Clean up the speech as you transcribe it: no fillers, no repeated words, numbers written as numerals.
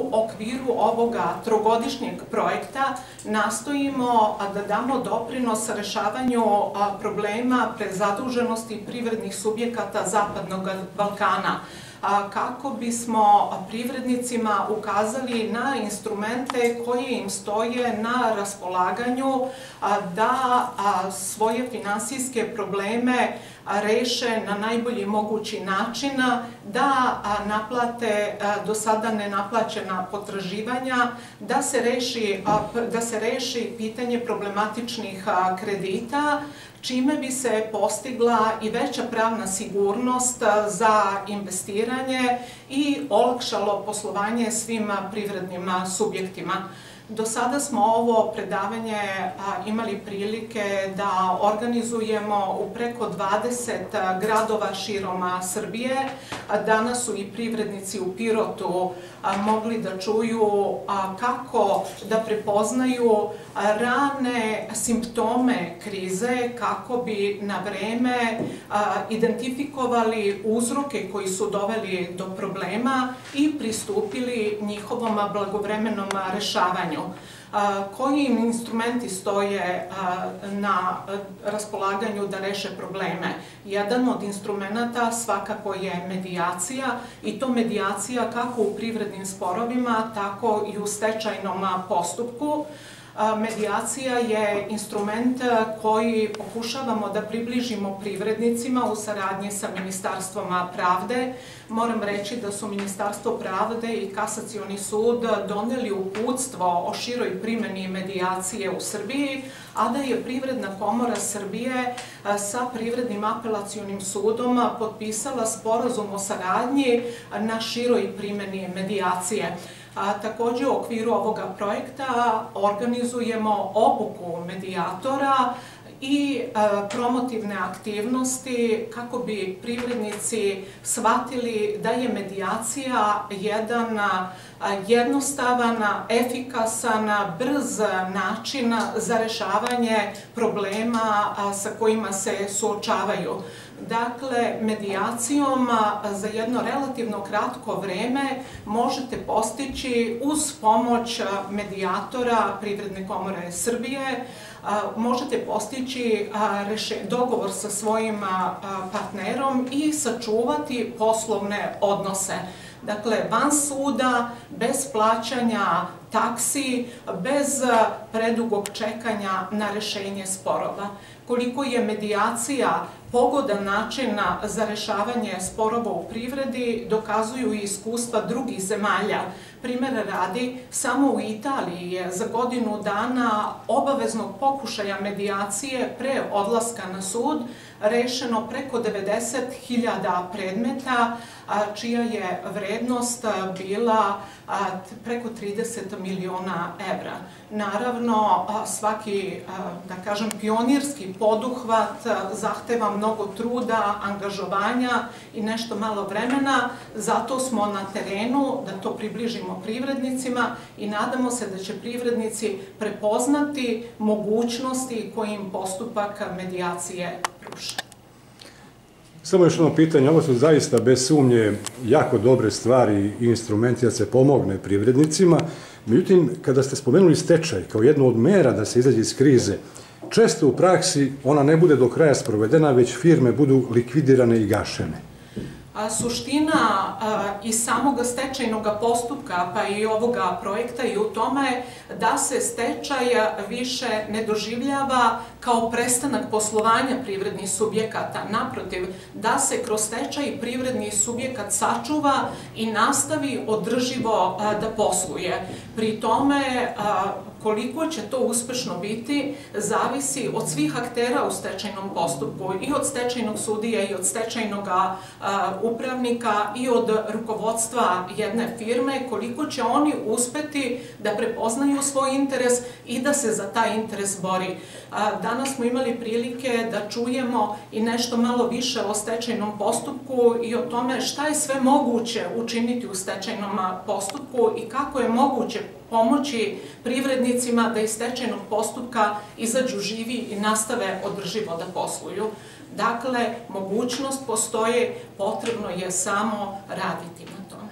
okviru ovoga trogodišnjeg projekta nastojimo da damo doprinos rešavanju problema prezaduženosti privrednih subjekata Zapadnog Balkana, kako bismo privrednicima ukazali na instrumente koji im stoje na raspolaganju da svoje finansijske probleme reše na najbolji mogući način, da naplate do sada nenaplaćena potraživanja, da se reši pitanje problematičnih kredita, čime bi se postigla i veća pravna sigurnost za investiranje i olakšalo poslovanje svim privrednim subjektima. Do sada smo ovo predavanje imali prilike da organizujemo u preko 20 gradova širom Srbije. Danas su i privrednici u Pirotu mogli da čuju kako da prepoznaju rane simptome krize, kako bi na vreme identifikovali uzroke koji su doveli do problema i pristupili njihovom blagovremenom rešavanju. Koji im instrumenti stoje na raspolaganju da reše probleme? Jedan od instrumenta svakako je medijacija, i to medijacija kako u privrednim sporovima, tako i u stečajnom postupku. Medijacija je instrument koji pokušavamo da približimo privrednicima u saradnji sa Ministarstvom pravde. Moram reći da su Ministarstvo pravde i Kasacioni sud doneli uputstvo o široj primeni medijacije u Srbiji, a da je Privredna komora Srbije sa Privrednim apelacionim sudom potpisala sporazum o saradnji na široj primeni medijacije. Takođe, u okviru ovoga projekta organizujemo obuku medijatora i promotivne aktivnosti kako bi privrednici shvatili da je medijacija jedan jednostavan, efikasan, brz način za rešavanje problema sa kojima se suočavaju. Dakle, medijacijom za jedno relativno kratko vreme možete postići uz pomoć medijatora Privredne komore Srbije, možete postići dogovor sa svojim partnerom i sačuvati poslovne odnose. Dakle, van suda, bez plaćanja taksi, bez predugog čekanja na rešenje sporova. Koliko je medijacija pogodan način za rešavanje sporova u privredi, dokazuju i iskustva drugih zemalja. Primera radi, samo u Italiji je za godinu dana obaveznog pokušaja medijacije pre odlaska na sud rešeno preko 90.000 predmeta, čija je vrednost bila preko 30 miliona evra. Naravno, svaki, da kažem, pionirski poduhvat zahteva mnogo truda, angažovanja i nešto malo vremena, zato smo na terenu da to približimo privrednicima i nadamo se da će privrednici prepoznati mogućnosti koje im postupak medijacije pruža. Samo još jedno pitanje, ovo su zaista bez sumnje jako dobre stvari i instrumenti da se pomogne privrednicima. Međutim, kada ste spomenuli stečaj kao jednu od mera da se izađe iz krize, često u praksi ona ne bude do kraja sprovedena, već firme budu likvidirane i gašene. Suština i samog stečajnog postupka, pa i ovoga projekta, je u tome da se stečaj više ne doživljava kao prestanak poslovanja privrednih subjekata. Naprotiv, da se kroz stečaj privredni subjekat sačuva i nastavi održivo da posluje. Pri tome, koliko će to uspešno biti, zavisi od svih aktera u stečajnom postupku, i od stečajnog sudije, i od stečajnog upravnika, i od rukovodstva jedne firme, koliko će oni uspeti da prepoznaju svoj interes i da se za taj interes bori. Danas smo imali prilike da čujemo i nešto malo više o stečajnom postupku i o tome šta je sve moguće učiniti u stečajnom postupku i kako je moguće pomoći privrednicima da iz stečajnog postupka izađu živi i nastave održivo da posluju. Dakle, mogućnost postoje, potrebno je samo raditi na tome.